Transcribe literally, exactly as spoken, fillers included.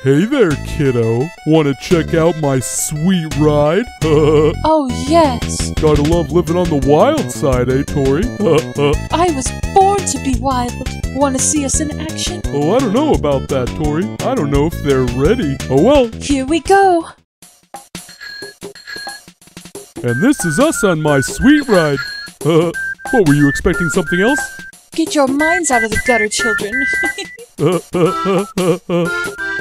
Hey there, kiddo. Wanna check out my sweet ride? Oh, yes. Gotta love living on the wild side, eh, Tori? I was born to be wild. Wanna see us in action? Oh, I don't know about that, Tori. I don't know if they're ready. Oh well. Here we go. And this is us on my sweet ride. Uh, what, were you expecting something else? Get your minds out of the gutter, children. uh, uh, uh, uh, uh.